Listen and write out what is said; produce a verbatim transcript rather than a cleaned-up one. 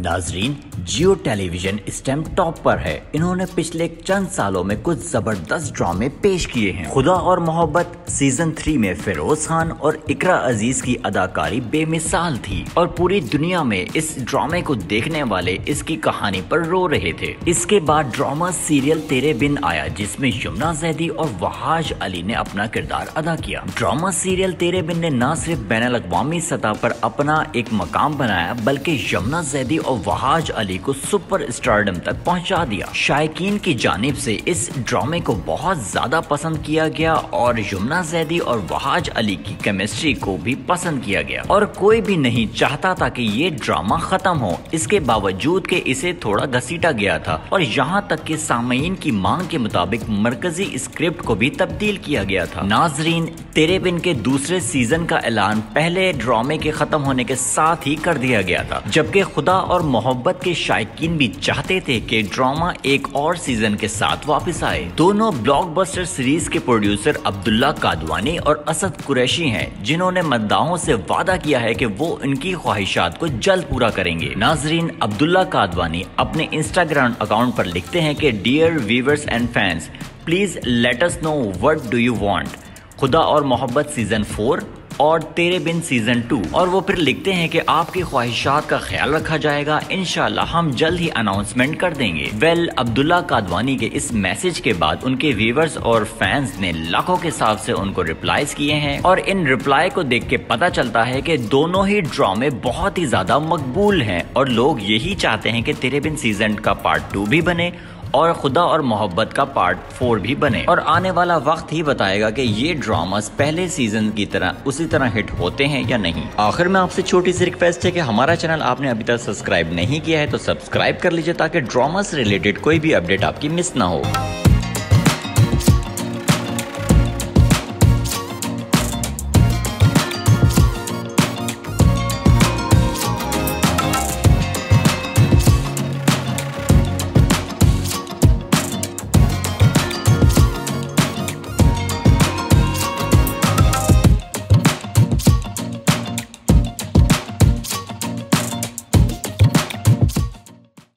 नाजरीन, जियो टेलीविजन इस time top पर है। इन्होंने पिछले चंद सालों में कुछ जबरदस्त ड्रामे पेश किए हैं। खुदा और मोहब्बत सीजन थ्री में फिरोज खान और इकरा अजीज की अदाकारी बेमिसाल थी और पूरी दुनिया में इस ड्रामे को देखने वाले इसकी कहानी पर रो रहे थे। इसके बाद ड्रामा सीरियल तेरे बिन आया, जिसमें यमुना जैदी और वहाज अली ने अपना किरदार अदा किया। ड्रामा सीरियल तेरे बिन ने न सिर्फ बैनुल-अक़वामी सतह पर अपना एक मकाम बनाया, बल्कि यमुना जैदी और वहाज अली को सुपर स्टारडम तक पहुंचा दिया। शायकीन की जानिब से इस ड्रामे को बहुत ज्यादा पसंद किया गया और यमुना जैदी और वहाज अली की केमिस्ट्री को भी पसंद किया गया और कोई भी नहीं चाहता था कि ये ड्रामा खत्म हो। इसके बावजूद कि इसे थोड़ा घसीटा गया था और यहाँ तक कि सामीन की मांग के मुताबिक मरकजी स्क्रिप्ट को भी तब्दील किया गया था। नाजरीन, तेरे बिन के दूसरे सीजन का ऐलान पहले ड्रामे के खत्म होने के साथ ही कर दिया गया था, जबकि खुदा और मोहब्बत के शायकीन भी चाहते थे कि ड्रामा एक और सीजन के साथ वापस आए। दोनों ब्लॉकबस्टर सीरीज के प्रोड्यूसर अब्दुल्ला कादवानी और असद कुरैशी हैं, जिन्होंने मद्दाहों से वादा किया है कि वो इनकी ख्वाहिशात को जल्द पूरा करेंगे। नाजरीन, अब्दुल्ला कादवानी अपने इंस्टाग्राम अकाउंट पर लिखते हैं कि dear viewers and fans, please let us know what do you want, Khuda Aur मोहब्बत सीजन फोर और तेरे बिन सीजन टू। और वो फिर लिखते हैं कि आपकी ख्वाहिशात का ख्याल रखा जाएगा, इंशाल्लाह हम जल्द ही अनाउंसमेंट कर देंगे। वेल, अब्दुल्ला कादवानी के इस मैसेज के बाद उनके व्यूअर्स और फैंस ने लाखों के हिसाब से उनको रिप्लाईज किए हैं और इन रिप्लाई को देख के पता चलता है कि दोनों ही ड्रामे बहुत ही ज्यादा मकबूल हैं और लोग यही चाहते हैं कि तेरे बिन सीजन का पार्ट टू भी बने और खुदा और मोहब्बत का पार्ट फोर भी बने। और आने वाला वक्त ही बताएगा कि ये ड्रामास पहले सीजन की तरह उसी तरह हिट होते हैं या नहीं। आखिर में आपसे छोटी सी रिक्वेस्ट है कि हमारा चैनल आपने अभी तक सब्सक्राइब नहीं किया है तो सब्सक्राइब कर लीजिए, ताकि ड्रामा से रिलेटेड कोई भी अपडेट आपकी मिस ना हो।